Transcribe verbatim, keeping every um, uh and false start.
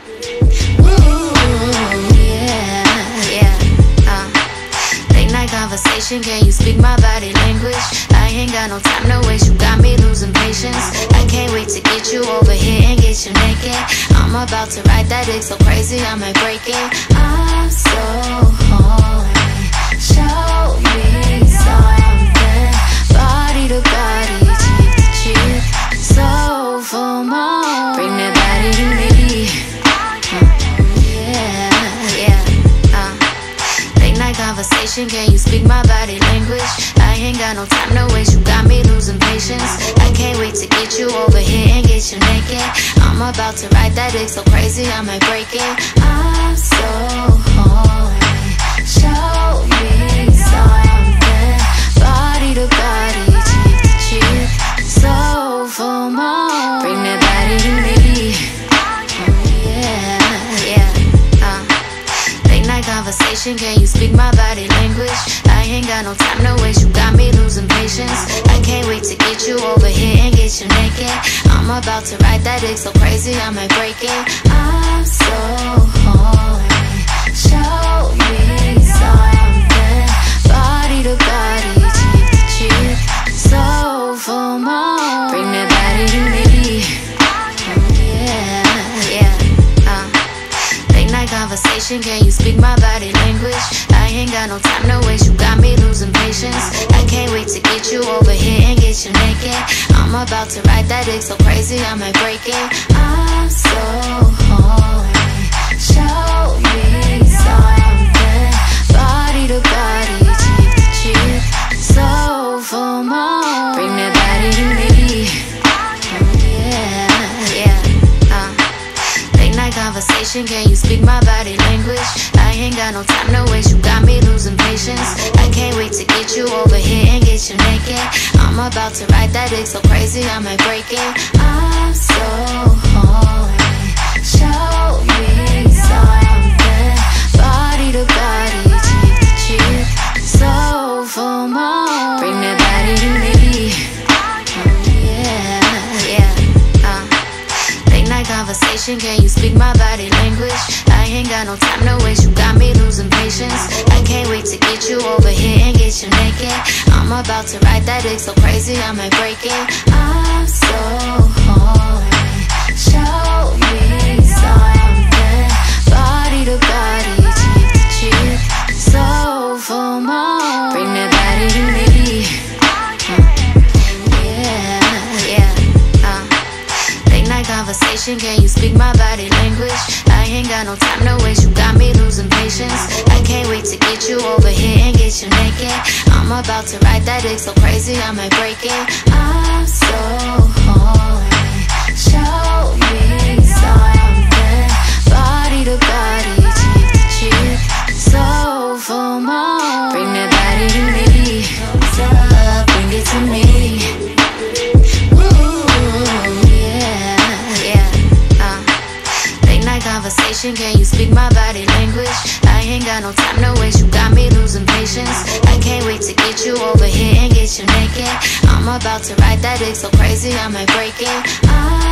yeah, yeah, uh. Late night conversation, can you speak my body language? I ain't got no time to waste, you got me losing patience. I can't wait to get you over here and get you naked. I'm about to ride that dick so crazy I might break it. I'm so horny, show me something. Body to body, cheek to cheek, so full more. Bring that body to me. Conversation, can you speak my body language? I ain't got no time to waste, you got me losing patience. I can't wait to get you over here and get you naked. I'm about to ride that dick so crazy I might break it. I'm so horny, show me something. Body to body, cheek to cheek, so full more. Bring that body to me. Yeah, yeah, uh. Late night conversation, can you speak my body language? I ain't got no time to waste, you got me losing patience. I can't wait to get you over here and get you naked. I'm about to ride that dick so crazy I might break it. I'm so horny, show me something. Body to body, cheek to cheek, so full more. Bring that body to me. Yeah, yeah, uh. Late night conversation, can you speak my body language? I ain't got no time to waste, you got me losing patience. I can't wait to get you over here and get you naked. I'm about to ride that dick so crazy I might break it. I'm so horny, show me something. Body to body, cheek to cheek, so full more. Bring that body to me. Yeah, yeah, uh. Late night conversation, can you speak my body language? I ain't got no time to waste, you got me losing patience. I can't wait to get you over here and get you naked. I'm about to ride that dick so crazy I might break it. I'm so horny, show me something. Body to body, cheek to cheek, so full more. Bring that body to me. Yeah, yeah, uh. Late night conversation, can you speak my body language? I ain't got no time to waste, you got me losing patience. I can't wait to get you over here and get you naked. I'm about to ride that dick so crazy I might break it. I'm so horny, show me something. Body to body, cheek to cheek, so full more. Bring that body to me. Yeah, yeah, uh. Late night conversation, can you speak my body language? I ain't got no time to waste, you got me losing patience. I can't wait to get you over here and get you naked. I'm about to ride that dick so crazy I might break it. I'm so horny, show me something. Body to body, cheek to cheek, so full more. Bring that body to me. What's up, bring it to me. Conversation, can you speak my body language? I ain't got no time to waste, you got me losing patience. I can't wait to get you over here and get you naked. I'm about to ride that dick so crazy I might break it. I